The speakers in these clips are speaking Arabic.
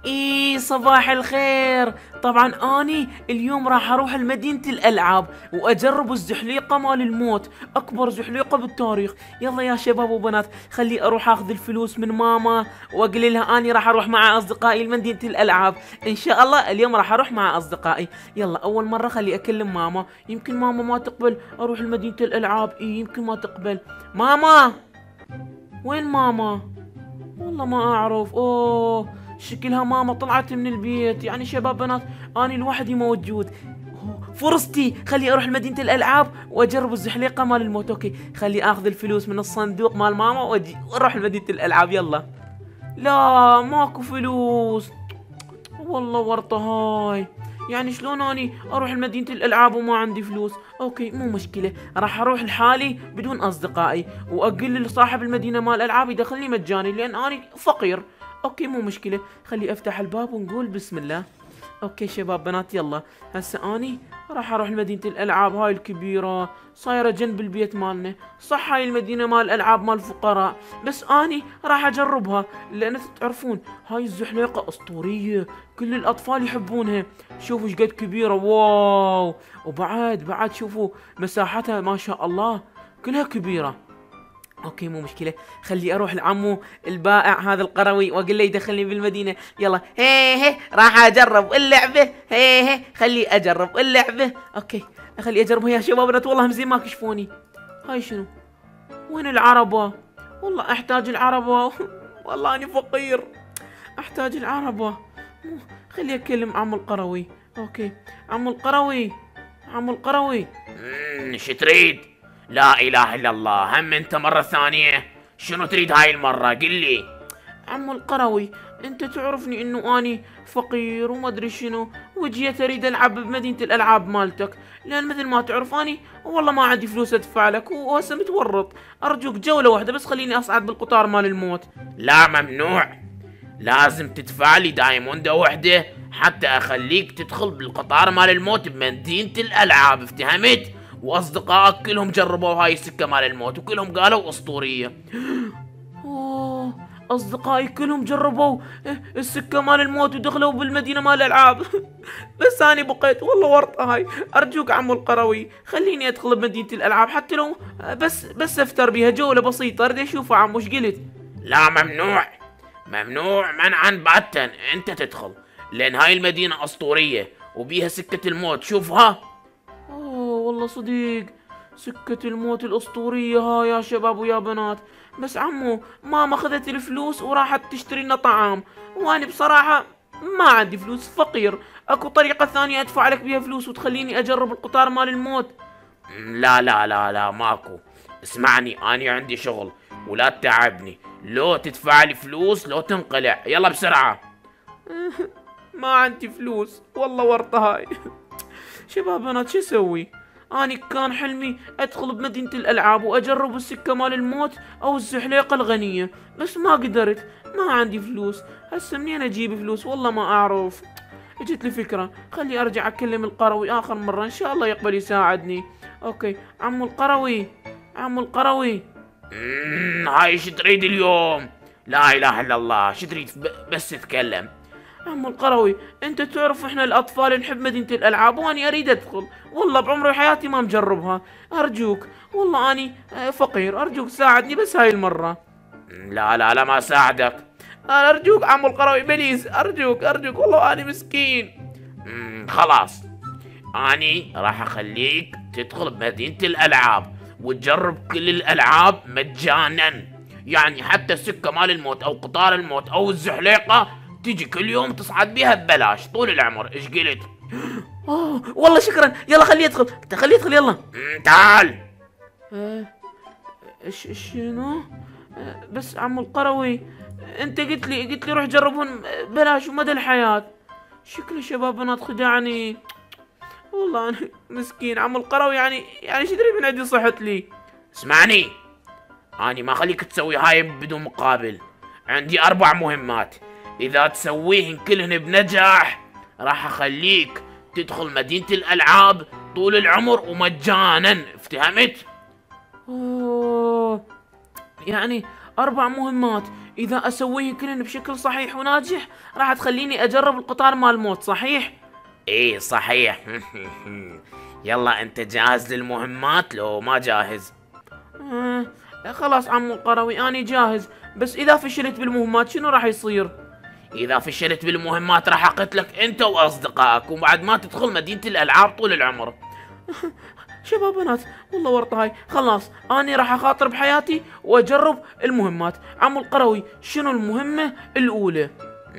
ايه صباح الخير. طبعا اني اليوم راح اروح لمدينة الالعاب واجرب الزحليقة مال الموت، اكبر زحليقة بالتاريخ. يلا يا شباب وبنات، خلي اروح اخذ الفلوس من ماما واقول لها اني راح اروح مع اصدقائي لمدينة الالعاب. ان شاء الله اليوم راح اروح مع اصدقائي. يلا اول مرة خلي اكلم ماما، يمكن ماما ما تقبل اروح لمدينة الالعاب. ايه يمكن ما تقبل. ماما، وين ماما؟ والله ما اعرف. اوه، شكلها ماما طلعت من البيت. يعني شباب بنات، اني لوحدي موجود. فرصتي، خلي اروح لمدينة الالعاب واجرب الزحليقة مال الموت. اوكي، خلي اخذ الفلوس من الصندوق مال ماما واجي واروح لمدينة الالعاب. يلا. لا ماكو فلوس، والله ورطة هاي. يعني شلون اني اروح لمدينة الالعاب وما عندي فلوس؟ اوكي مو مشكلة، راح اروح لحالي بدون اصدقائي واقول لصاحب المدينة مال الالعاب يدخلني مجاني لان اني فقير. اوكي مو مشكلة، خلي افتح الباب ونقول بسم الله. اوكي شباب بنات، يلا هسه اني راح اروح لمدينة الالعاب هاي الكبيرة، صايرة جنب البيت مالنا. صح هاي المدينة مال الالعاب مال الفقراء، بس اني راح اجربها لان تعرفون هاي الزحليقة اسطورية، كل الاطفال يحبونها. شوفوا ايش قد كبيرة، واو. وبعد شوفوا مساحتها ما شاء الله كلها كبيرة. اوكي مو مشكلة، خلي اروح لعمو البائع هذا القروي واقول له يدخلني بالمدينة. يلا هي راح اجرب اللعبة. هي خلي اجرب اللعبة. اوكي خلي اجربها يا شباب بنات. والله مزين ما كشفوني. هاي شنو؟ وين العربة؟ والله احتاج العربة. والله اني فقير، احتاج العربة. خلي اكلم عمو القروي. اوكي عمو القروي، عمو القروي. شو تريد؟ لا اله الا الله، هم انت مرة ثانية؟ شنو تريد هاي المرة؟ قل لي. عمو القروي، انت تعرفني انه اني فقير وما ادري شنو، وجيت اريد العب بمدينة الالعاب مالتك، لان مثل ما تعرف اني والله ما عندي فلوس ادفع لك وهسه متورط. ارجوك جولة واحدة بس خليني اصعد بالقطار مال الموت. لا ممنوع، لازم تدفع لي دايموندة وحدة حتى اخليك تدخل بالقطار مال الموت بمدينة الالعاب، افتهمت؟ واصدقائك كلهم جربوا هاي السكة مال الموت وكلهم قالوا اسطورية. اوه، اصدقائي كلهم جربوا السكة مال الموت ودخلوا بالمدينة مال الالعاب. بس اني بقيت والله ورطة هاي. ارجوك عمو القروي خليني ادخل بمدينة الالعاب حتى لو بس افتر بيها جولة بسيطة. اريد اشوف عمو ايش قلت. لا ممنوع، ممنوع منعا باتا انت تدخل، لان هاي المدينة اسطورية وبيها سكة الموت، شوفها. اوه والله صديق، سكة الموت الأسطورية هاي يا شباب ويا بنات. بس عمو ماما أخذت الفلوس وراحت تشتري لنا طعام، وأنا بصراحة ما عندي فلوس، فقير. أكو طريقة ثانية أدفع لك بيها فلوس وتخليني أجرب القطار مال الموت؟ لا لا لا لا ماكو. اسمعني، اني عندي شغل ولا تتعبني، لو تدفع لي فلوس لو تنقلع، يلا بسرعة. ما عندي فلوس والله ورطة هاي. شباب بنات شو اسوي؟ اني كان حلمي ادخل بمدينة الالعاب واجرب السكة مال الموت او الزحليقة الغنية، بس ما قدرت، ما عندي فلوس. هسه منين اجيب فلوس؟ والله ما اعرف. اجت لي فكرة، خلي ارجع اكلم القروي اخر مرة ان شاء الله يقبل يساعدني. اوكي عمو القروي، عمو القروي. هاي شو تريد اليوم؟ لا اله الا الله، شو تريد بس تتكلم. عمو القروي، انت تعرف احنا الاطفال نحب مدينة الالعاب واني اريد ادخل، والله بعمري وحياتي ما مجربها. ارجوك والله اني فقير، ارجوك ساعدني بس هاي المرة. لا لا لا ما ساعدك. ارجوك عمو القروي بليز، ارجوك ارجوك والله اني مسكين. خلاص، اني راح اخليك تدخل بمدينة الالعاب وتجرب كل الالعاب مجانا، يعني حتى السكة مال الموت او قطار الموت او الزحليقة تيجي كل يوم تصعد بيها ببلاش طول العمر، ايش قلت؟ اوه والله شكرا. يلا خليه يدخل، خليه يدخل يلا. تعال. شنو؟ بس عمو القروي، انت قلت لي روح جربهم بلاش ومدى الحياة. شكله شباب بنات خدعني. والله انا مسكين عمو القروي، يعني شو تدري من عندي صحت لي. اسمعني، اني ما خليك تسوي هاي بدون مقابل، عندي 4 مهمات، اذا تسويهن كلهن بنجاح راح اخليك تدخل مدينة الالعاب طول العمر ومجانا، افتهمت؟ اوه، يعني 4 مهمات، اذا اسويه كلن بشكل صحيح وناجح راح تخليني اجرب القطار مال الموت، صحيح؟ ايه صحيح. يلا انت جاهز للمهمات لو ما جاهز؟ آه خلاص عمو القروي اني جاهز، بس اذا فشلت بالمهمات شنو راح يصير؟ اذا فشلت بالمهمات راح اقتلك انت واصدقائك وبعد ما تدخل مدينة الالعاب طول العمر. شباب بنات والله ورطة هاي، خلاص اني راح اخاطر بحياتي واجرب المهمات. عمو القروي شنو المهمة الاولى؟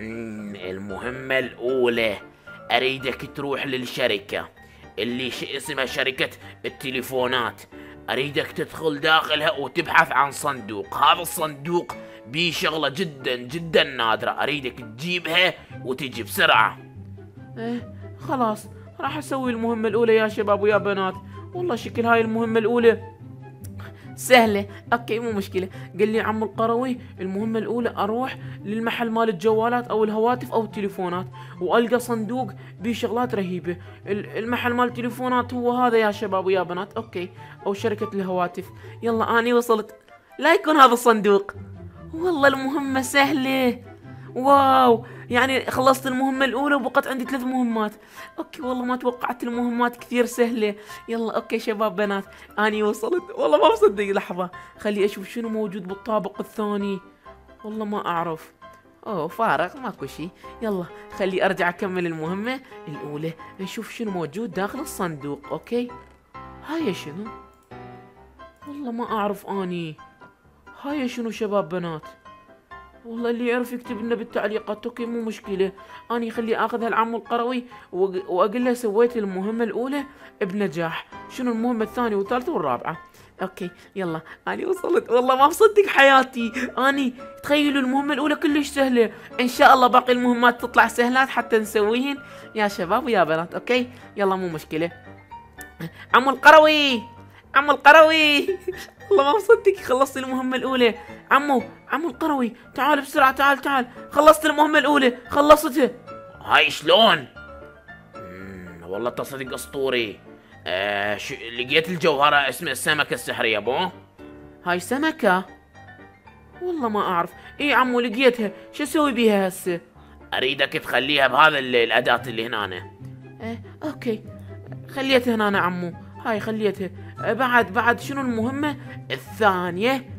المهمة الاولى اريدك تروح للشركة اللي اسمها شركة التليفونات. اريدك تدخل داخلها وتبحث عن صندوق. هذا الصندوق بيه شغلة جدا جدا نادرة، اريدك تجيبها وتجي بسرعة. ايه خلاص راح اسوي المهمة الاولى يا شباب ويا بنات. والله شكل هاي المهمة الاولى سهلة، اوكي مو مشكلة. قال لي عمو القروي المهمة الاولى اروح للمحل مال الجوالات او الهواتف او التليفونات والقى صندوق بيه شغلات رهيبة. المحل مال التليفونات هو هذا يا شباب ويا بنات، اوكي، او شركة الهواتف. يلا اني وصلت، لا يكون هذا الصندوق. والله المهمة سهلة، واو، يعني خلصت المهمة الأولى وبقت عندي 3 مهمات. أوكي والله ما توقعت المهمات كثير سهلة. يلا أوكي شباب بنات أني وصلت، والله ما مصدق. لحظة خلي أشوف شنو موجود بالطابق الثاني، والله ما أعرف. أوه فارغ ماكو شي. يلا خلي أرجع أكمل المهمة الأولى نشوف شنو موجود داخل الصندوق. أوكي هاي شنو؟ والله ما أعرف أني هاي شنو شباب بنات. والله اللي يعرف يكتب لنا بالتعليقات. اوكي مو مشكلة، اني خلي اخذها العمو القروي واقول له سويت المهمة الاولى بنجاح. شنو المهمة الثانية والثالثة والرابعة؟ اوكي يلا اني وصلت، والله ما مصدق حياتي. اني تخيلوا المهمة الاولى كلش سهلة، ان شاء الله باقي المهمات تطلع سهلات حتى نسويهن يا شباب ويا بنات. اوكي يلا مو مشكلة. عمو القروي، عمو القروي والله ما مصدق خلصت المهمة الأولى. عمو القروي تعال بسرعة، تعال خلصت المهمة الأولى، خلصتها. هاي شلون؟ والله تصدق اسطوري. لقيت الجوهرة اسمها السمكة السحرية بو. هاي سمكة؟ والله ما أعرف. إيه عمو لقيتها، شو أسوي بيها هسه؟ اريدك تخليها بهذا الاداة اللي هنا. أوكي خليتها هنا عمو، هاي خليتها. بعد شنو المهمة الثانية؟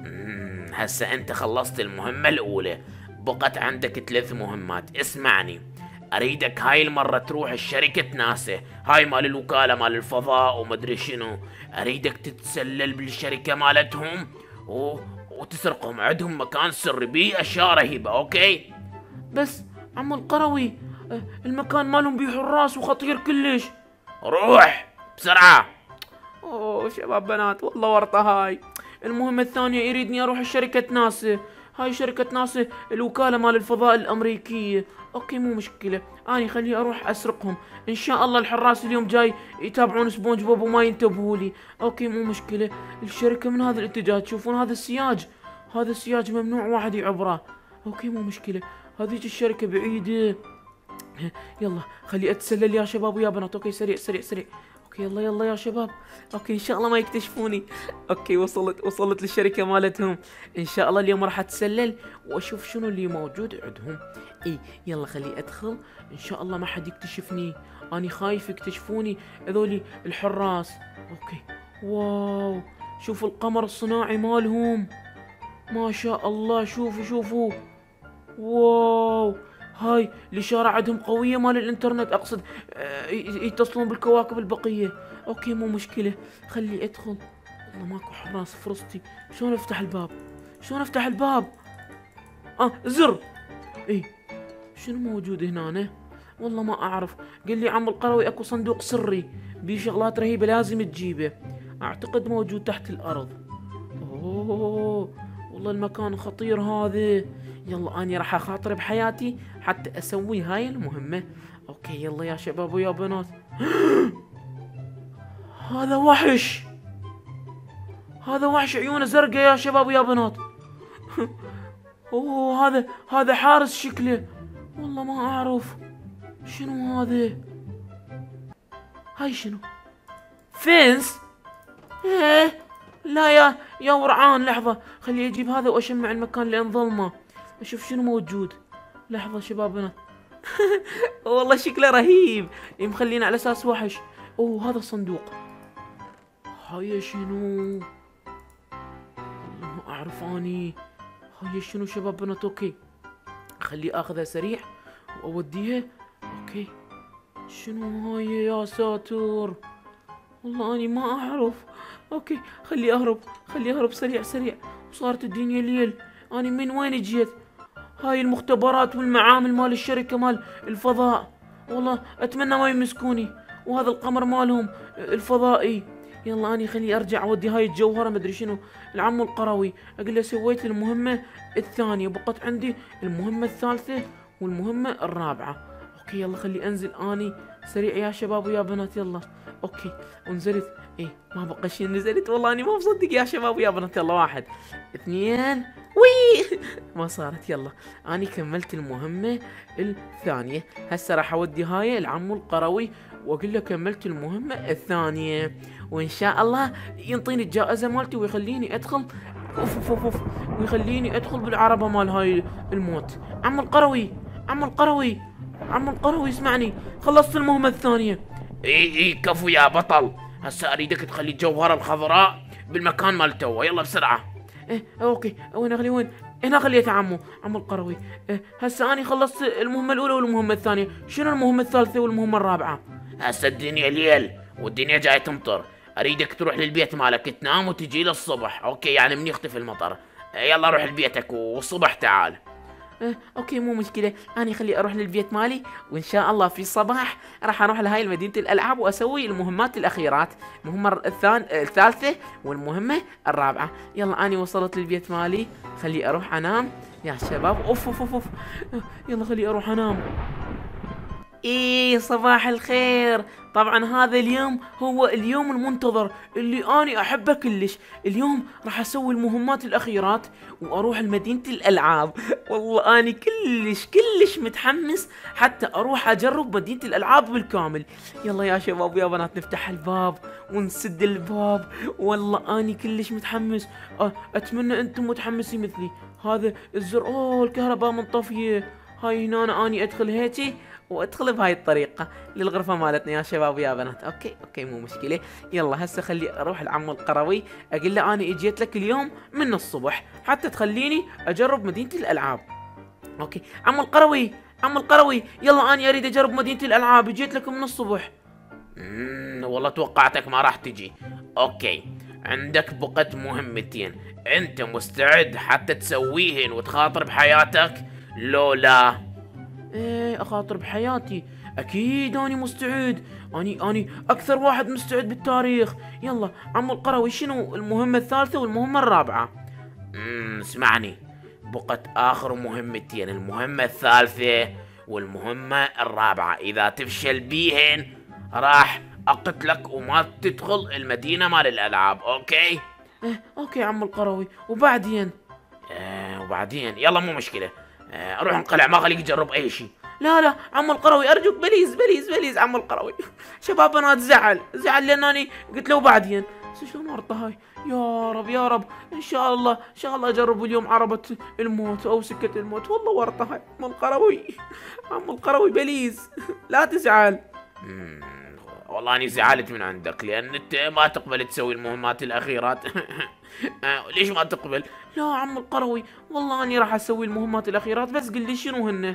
هسه انت خلصت المهمة الاولى، بقت عندك 3 مهمات. اسمعني، اريدك هاي المرة تروح الشركة ناسا، هاي مال الوكالة مال الفضاء ومدري شنو. اريدك تتسلل بالشركة مالتهم وتسرقهم، عندهم مكان سري بيه اشياء رهيبة. اوكي بس عمو القروي المكان مالهم بيه حراس وخطير كلش. روح بسرعة. اوه شباب بنات والله ورطة هاي. المهمة الثانية يريدني اروح شركة ناسا، هاي شركة ناسا الوكالة مال الفضاء الامريكية. اوكي مو مشكلة، اني خليه اروح اسرقهم. ان شاء الله الحراس اليوم جاي يتابعون سبونج بوب وما ينتبهوا لي. اوكي مو مشكلة. الشركة من هذا الاتجاه، تشوفون هذا السياج، هذا السياج ممنوع واحد يعبره. اوكي مو مشكلة، هذيك الشركة بعيدة. يلا خلي اتسلل يا شباب ويا بنات. اوكي سريع سريع سريع. اوكي يلا يا شباب. اوكي ان شاء الله ما يكتشفوني. اوكي وصلت للشركة مالتهم. ان شاء الله اليوم راح اتسلل واشوف شنو اللي موجود عندهم. اي يلا خلي ادخل، ان شاء الله ما حد يكتشفني، اني خايف يكتشفوني هذولي الحراس. اوكي واو شوفوا القمر الصناعي مالهم، ما شاء الله. شوفوا واو، هاي الإشارة عندهم قوية مال الإنترنت، أقصد يتصلون بالكواكب البقية. أوكي مو مشكلة، خلي أدخل. والله ماكو حراس فرصتي. شلون أفتح الباب؟ زر. إيه شنو موجود هنا؟ والله ما أعرف. قال لي عم القروي أكو صندوق سري بيه شغلات رهيبة لازم تجيبه، أعتقد موجود تحت الأرض. أوه والله المكان خطير هذا. يلا اني راح اخاطر بحياتي حتى اسوي هاي المهمة. اوكي يلا يا شباب ويا بنات. هذا وحش عيونه زرقاء يا شباب ويا بنات. اوه هذا حارس شكله، والله ما اعرف شنو هذا. هاي شنو؟ فينس؟ لا يا ورعان، لحظة خلي اجيب هذا واشمع المكان لان ظلمة، اشوف شنو موجود. لحظة شبابنا. والله شكله رهيب، مخلينا على اساس وحش. اوه هذا الصندوق، هاي شنو؟ ما اعرف اني هاي شنو شبابنا. اوكي خلي اخذها سريع واوديها. اوكي شنو هاي يا ساتر، والله اني ما اعرف. اوكي خلي اهرب سريع سريع، وصارت الدنيا ليل. اني من وين جيت؟ هاي المختبرات والمعامل مال الشركة مال الفضاء، والله اتمنى ما يمسكوني. وهذا القمر مالهم الفضائي. يلا اني خلي ارجع اودي هاي الجوهرة مدري شنو العم القروي، اقول له سويت المهمة الثانية، بقت عندي المهمة الثالثة والمهمة الرابعة. اوكي يلا خلي انزل اني سريع يا شباب ويا بنات. يلا اوكي ونزلت. ايه ما بقى شيء، نزلت. والله اني ما مصدق يا شباب ويا بنات. يلا 1 2 وي. ما صارت. يلا اني كملت المهمة الثانية، هسه راح اودي هاي العم القروي واقول له كملت المهمة الثانية، وان شاء الله ينطيني الجائزة مالتي ويخليني ادخل. اوف ويخليني ادخل بالعربة مال هاي الموت. عم القروي اسمعني، خلصت المهمة الثانية. اي كفو يا بطل. هسه اريدك تخلي الجوهرة الخضراء بالمكان مال توه، يلا بسرعة. اوكي وين اخلي؟ وين هنا خليته عم القروي. هسه اني خلصت المهمة الاولى والمهمة الثانية، شنو المهمة الثالثة والمهمة الرابعة؟ هسه الدنيا ليل والدنيا جاي تمطر، اريدك تروح للبيت مالك تنام وتجي للصبح. اوكي يعني من يختفي المطر. يلا روح لبيتك والصبح تعال. اوكي مو مشكلة، اني خلي اروح للبيت مالي، وان شاء الله في الصباح راح اروح لهاي مدينة الالعاب واسوي المهمات الاخيرات، المهمة الثالثة والمهمة الرابعة. يلا اني وصلت للبيت مالي، خلي اروح انام يا شباب. اوف يلا خلي اروح انام. ايه صباح الخير. طبعا هذا اليوم هو اليوم المنتظر اللي اني احبه كلش. اليوم راح اسوي المهمات الاخيرات واروح لمدينة الالعاب. والله اني كلش متحمس حتى اروح اجرب مدينة الالعاب بالكامل. يلا يا شباب يا بنات نفتح الباب ونسد الباب. والله اني كلش متحمس. اتمنى انتم متحمسين مثلي. هذا الزر، الكهرباء منطفية. هاي هنا اني ادخل هيجي وادخل بهاي الطريقة للغرفة مالتنا يا شباب ويا بنات. اوكي مو مشكلة. يلا هسه خلي اروح العم القروي اقول له انا اجيت لك اليوم من الصبح حتى تخليني اجرب مدينة الالعاب. اوكي عم القروي يلا انا اريد اجرب مدينة الالعاب، جيت لك من الصبح. والله توقعتك ما راح تجي. اوكي عندك بقت مهمتين، انت مستعد حتى تسويهن وتخاطر بحياتك لو لا؟ ايه اخاطر بحياتي، اكيد اني مستعد. اني اكثر واحد مستعد بالتاريخ. يلا عم القروي شنو المهمة الثالثة والمهمة الرابعة؟ اسمعني، بقت اخر مهمتين، المهمة الثالثة والمهمة الرابعة. اذا تفشل بيهن راح اقتلك وما تدخل المدينة مال الالعاب. اوكي؟ اوكي عم القروي. وبعدين يلا مو مشكلة. روح انقلع، ما خليك تجرب اي شيء. لا عم القروي ارجوك، بليز عم القروي. شباب انا زعل لانني قلت له بعدين. شلون ورطه هاي؟ يا رب ان شاء الله اجرب اليوم عربة الموت او سكة الموت. والله ورطه هاي عم القروي بليز لا تزعل. والله اني زعلت من عندك لان انت ما تقبل تسوي المهمات الاخيرات. ليش ما تقبل؟ لا عم القروي والله اني راح اسوي المهمات الاخيرات، بس قل لي شنو هن.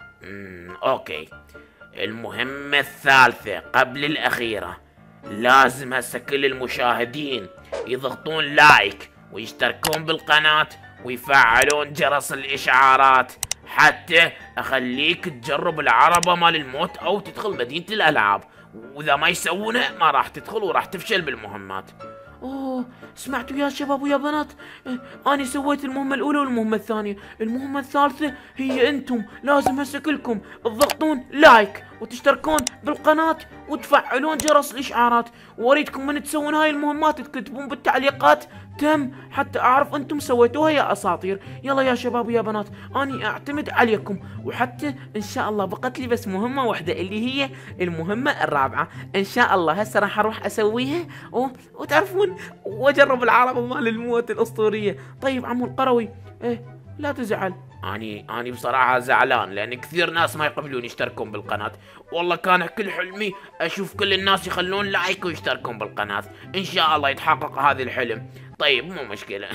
اوكي المهمة الثالثة قبل الاخيرة، لازم هسه كل المشاهدين يضغطون لايك ويشتركون بالقناة ويفعلون جرس الاشعارات حتى اخليك تجرب العربة مال الموت او تدخل مدينة الالعاب، واذا ما يسوونه ما راح تدخل وراح تفشل بالمهمات. سمعتوا يا شباب ويا بنات؟ أنا سويت المهمة الأولى والمهمة الثانية، المهمة الثالثة هي أنتم لازم هسه كلكم تضغطون لايك وتشتركون بالقناة وتفعلون جرس الاشعارات، واريدكم من تسوون هاي المهمات تكتبون بالتعليقات تم حتى اعرف انتم سويتوها يا اساطير. يلا يا شباب ويا بنات اني اعتمد عليكم، وحتى ان شاء الله بقت لي بس مهمة واحدة اللي هي المهمة الرابعة ان شاء الله. هسه راح اروح اسويها وتعرفون واجرب العربة مال الموت الاسطورية. طيب عمو القروي ايه لا تزعل. اني بصراحة زعلان لان كثير ناس ما يقبلون يشتركون بالقناة. والله كان كل حلمي اشوف كل الناس يخلون لايك ويشتركون بالقناة. ان شاء الله يتحقق هذا الحلم. طيب مو مشكلة.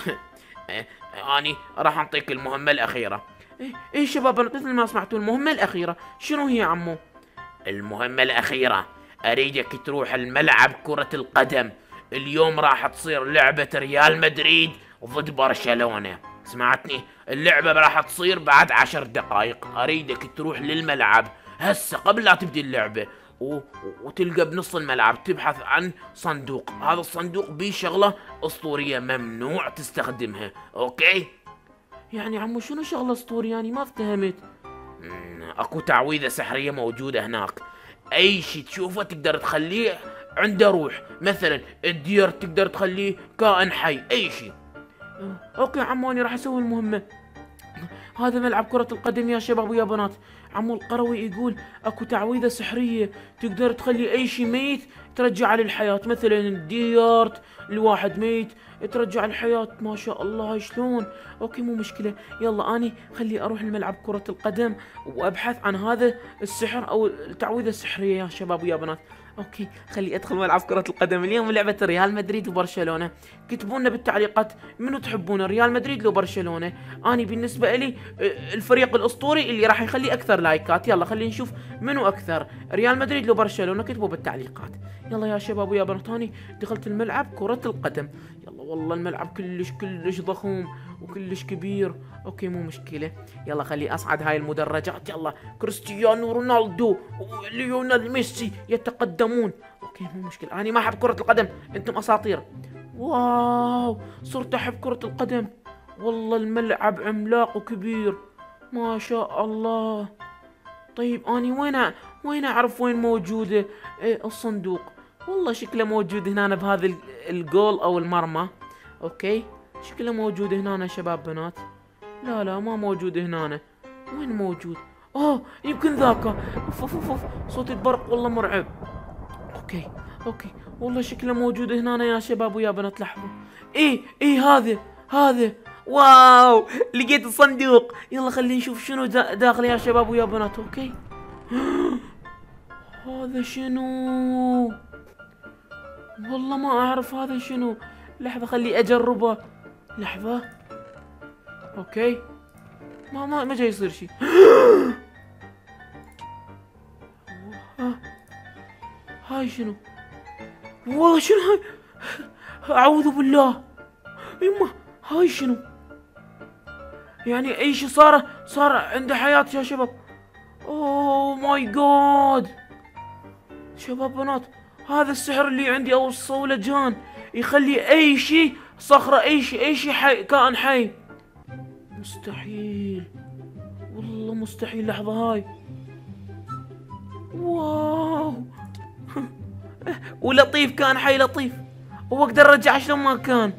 اني راح اعطيك المهمة الاخيرة. ايه شباب مثل ما سمعتوا المهمة الاخيرة شنو هي عمو؟ المهمة الاخيرة اريدك تروح الملعب كرة القدم. اليوم راح تصير لعبة ريال مدريد ضد برشلونة. سمعتني؟ اللعبة راح تصير بعد 10 دقائق. اريدك تروح للملعب هسه قبل لا تبدي اللعبة وتلقى بنص الملعب تبحث عن صندوق. هذا الصندوق بيه شغلة اسطورية ممنوع تستخدمها. اوكي؟ يعني عمو شنو شغلة اسطورية؟ يعني ما افتهمت. اكو تعويذة سحرية موجودة هناك. اي شي تشوفه تقدر تخليه عنده روح. مثلا الدير تقدر تخليه كائن حي. اي شي. اوكي عمو اني راح اسوي المهمة. هذا ملعب كرة القدم يا شباب ويا بنات. عمو القروي يقول اكو تعويذة سحرية تقدر تخلي اي شي ميت ترجعه للحياة. مثلا الديارت الواحد ميت ترجع الحياة. ما شاء الله شلون. اوكي مو مشكلة. يلا اني خلي اروح الملعب كرة القدم وابحث عن هذا السحر او التعويذة السحرية يا شباب ويا بنات. اوكي خلي ادخل ملعب كرة القدم. اليوم لعبة ريال مدريد وبرشلونة. كتبوا لنا بالتعليقات منو تحبون ريال مدريد لو برشلونة. اني بالنسبة لي الفريق الاسطوري اللي راح يخلي اكثر لايكات. يلا خلينا نشوف منو اكثر ريال مدريد لو برشلونة. كتبوا بالتعليقات. يلا يا شباب ويا بنات اني دخلت الملعب كرة القدم. يلا والله الملعب كلش ضخم وكلش كبير. اوكي مو مشكلة. يلا خلي اصعد هاي المدرجات. يلا كريستيانو رونالدو وليونيل ميسي يتقدمون. اوكي مو مشكلة. انا ما احب كرة القدم انتم اساطير. واو صرت احب كرة القدم. والله الملعب عملاق وكبير ما شاء الله. طيب اني وين اعرف وين موجودة الصندوق؟ والله شكله موجود هنا بهذا الجول او المرمى. اوكي شكله موجود هنا شباب بنات. لا ما موجود هنا. وين موجود؟ يمكن ذاك. اوف صوت البرق والله مرعب. اوكي والله شكله موجود هنا يا شباب ويا بنات. لحظة. ايه هذا واو لقيت الصندوق. يلا خلينا نشوف شنو داخل يا شباب ويا بنات. اوكي هذا شنو؟ والله ما اعرف هذا شنو. لحظة خلي اجربه. لحظة. اوكي ما جاي يصير شيء. هاي شنو؟ والله شنو هاي؟ اعوذ بالله. يما هاي شنو؟ يعني اي شيء صار عنده حياة يا شباب. اوه ماي جاد. شباب بنات هذا السحر اللي عندي او الصولجان يخلي اي شيء صخرة اي شيء حي كائن حي. مستحيل والله مستحيل. لحظة هاي. واو ولطيف كان حي لطيف واقدر ارجعه شلون ما كان.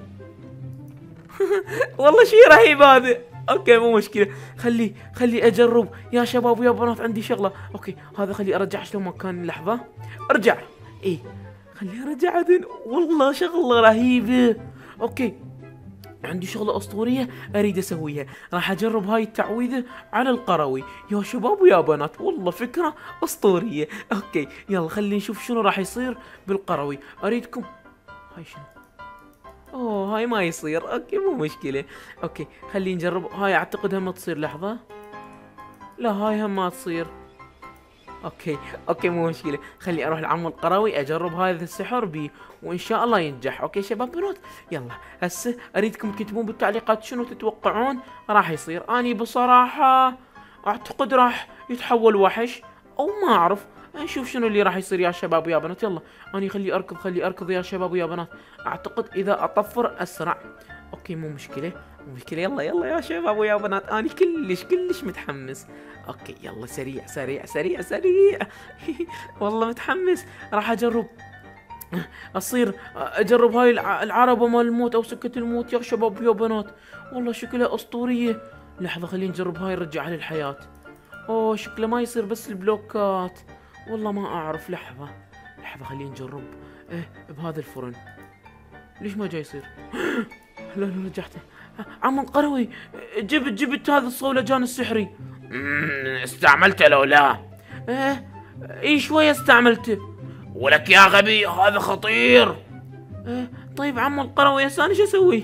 والله شيء رهيب هذا. اوكي مو مشكلة. خلي اجرب يا شباب ويا بنات. عندي شغلة. اوكي هذا خلي ارجع شلون ما كان. لحظة ارجع. خلي ارجع عدن. والله شغلة رهيبة. اوكي عندي شغلة اسطورية اريد اسويها. راح اجرب هاي التعويذة على القروي يا شباب ويا بنات. والله فكرة اسطورية. اوكي يلا خلينا نشوف شنو راح يصير بالقروي. اريدكم. هاي شنو؟ هاي ما يصير. اوكي مو مشكلة. اوكي خلينا نجرب هاي. اعتقد هم تصير. لحظة. لا هاي هم ما تصير. اوكي مو مشكلة. خلي اروح لعمو القروي اجرب هذا السحر بي وان شاء الله ينجح. اوكي شباب بنات يلا هسه اريدكم تكتبون بالتعليقات شنو تتوقعون راح يصير. اني بصراحة اعتقد راح يتحول وحش او ما اعرف. نشوف شنو اللي راح يصير يا شباب ويا بنات. يلا اني خلي اركض يا شباب ويا بنات. اعتقد اذا اطفر اسرع. اوكي مو مشكلة مو مشكلة، يلا يلا يا شباب ويا بنات، انا كلش متحمس. اوكي يلا سريع سريع سريع سريع. والله متحمس، راح اجرب اصير اجرب هاي العربة مال الموت او سكة الموت يا شباب ويا بنات. والله شكلها اسطورية. لحظة خلينا نجرب هاي نرجعها للحياة. اوه شكله ما يصير بس البلوكات، والله ما اعرف. لحظة خلينا نجرب بهذا الفرن. ليش ما جاي يصير؟ لا رجعته. عم القروي جبت هذا الصولجان السحري. استعملته لو لا؟ اي شوية استعملته. ولك يا غبي هذا خطير. طيب عم القروي هسه انا شو اسوي؟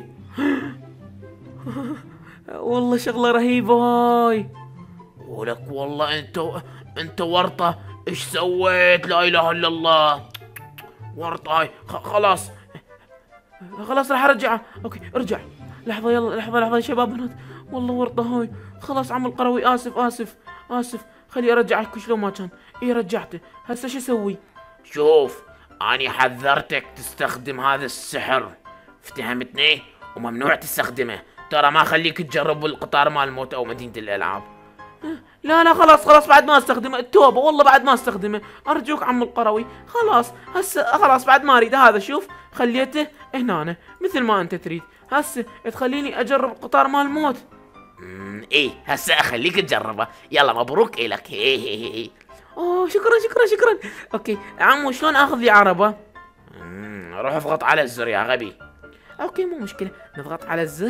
والله شغلة رهيبة هاي. ولك والله انت ورطة، ايش سويت؟ لا اله الا الله. ورطة هاي خلاص راح ارجعه. اوكي ارجع. لحظة يلا لحظة يا شباب بنات، والله ورطة هاي. خلاص عم القروي اسف. خلي ارجعك شلون ما كان. رجعته. هسه شو اسوي؟ شوف اني حذرتك تستخدم هذا السحر، افتهمتني؟ وممنوع تستخدمه، ترى ما خليك تجرب القطار مال الموت او مدينة الالعاب. لا خلاص بعد ما استخدمه، التوبة والله بعد ما استخدمه، ارجوك عم القروي. خلاص هسه خلاص بعد ما اريد هذا. شوف خليته هنا مثل ما انت تريد. هسه تخليني اجرب القطار مال الموت. ايه هسه اخليك تجربه، يلا مبروك الك. اوه شكرا. اوكي عمو شلون اخذ لي عربة؟ روح اضغط على الزر يا غبي. اوكي مو مشكلة، نضغط على الزر.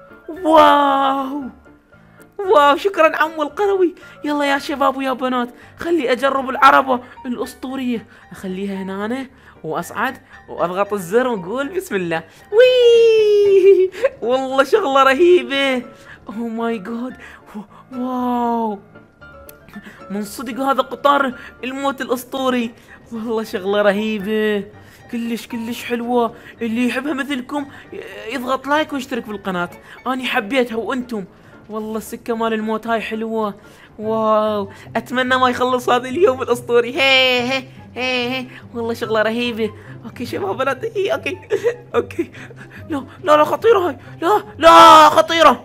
واو شكرا عمو القروي. يلا يا شباب ويا بنات خلي اجرب العربة الاسطورية. اخليها هنا واصعد واضغط الزر ونقول بسم الله. وي والله شغلة رهيبة. اوه ماي جاد. واو من صدق هذا قطار الموت الاسطوري. والله شغلة رهيبة كلش حلوة. اللي يحبها مثلكم يضغط لايك ويشترك بالقناة، اني حبيتها وانتم. والله السكة مال الموت هاي حلوة. واو اتمنى ما يخلص هذا اليوم الاسطوري. هي والله شغلة رهيبة. اوكي شباب بنات اوكي لا خطيرة هاي. لا خطيرة.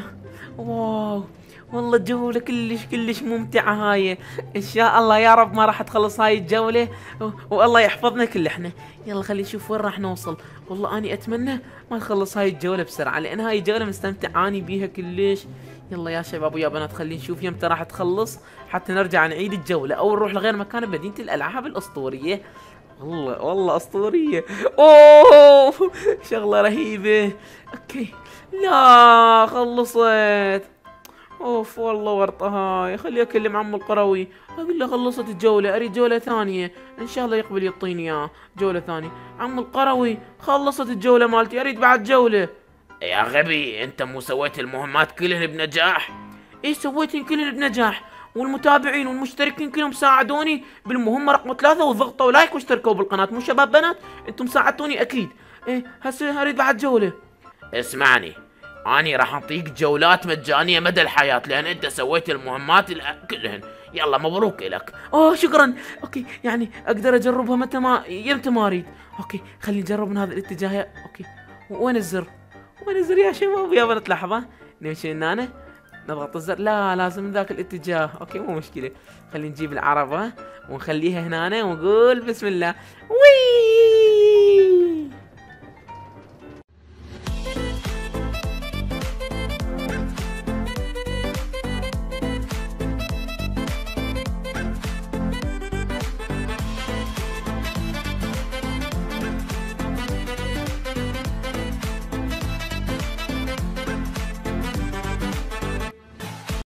واو والله الجولة كلش ممتعة هاي. ان شاء الله يا رب ما راح تخلص هاي الجولة، والله يحفظنا كل احنا. يلا خلي نشوف وين راح نوصل. والله اني اتمنى ما تخلص هاي الجولة بسرعة، لان هاي الجولة مستمتع اني بيها كلش. يلا يا شباب ويا بنات خلي نشوف يمتى راح تخلص حتى نرجع نعيد الجولة او نروح لغير مكان بمدينة الالعاب الاسطورية. والله اسطورية. اوه شغلة رهيبة. اوكي لا خلصت. اوف والله ورطة هاي. خلي اكلم عم القروي اقول له خلصت الجولة، اريد جولة ثانية، ان شاء الله يقبل يعطيني اياها جولة ثانية. عم القروي خلصت الجولة مالتي، اريد بعد جولة. يا غبي انت مو سويت المهمات كلهن بنجاح؟ سويتن كلهن بنجاح، والمتابعين والمشتركين كلهم ساعدوني بالمهمة رقم 3 وضغطوا لايك واشتركوا بالقناة. مو شباب بنات انتم ساعدتوني اكيد. هسه اريد بعد جولة. اسمعني، اني راح اعطيك جولات مجانية مدى الحياة لان انت سويت المهمات كلهن. يلا مبروك الك. اوه شكرا. اوكي يعني اقدر اجربها يمتى ما اريد. اوكي خليني نجرب من هذا الاتجاه. اوكي وين الزر يا شباب يا بنات؟ لحظة نمشي هنا نضغط الزر. لا لازم من ذاك الاتجاه. اوكي مو مشكلة. خلينا نجيب العربة ونخليها هنا ونقول بسم الله. وي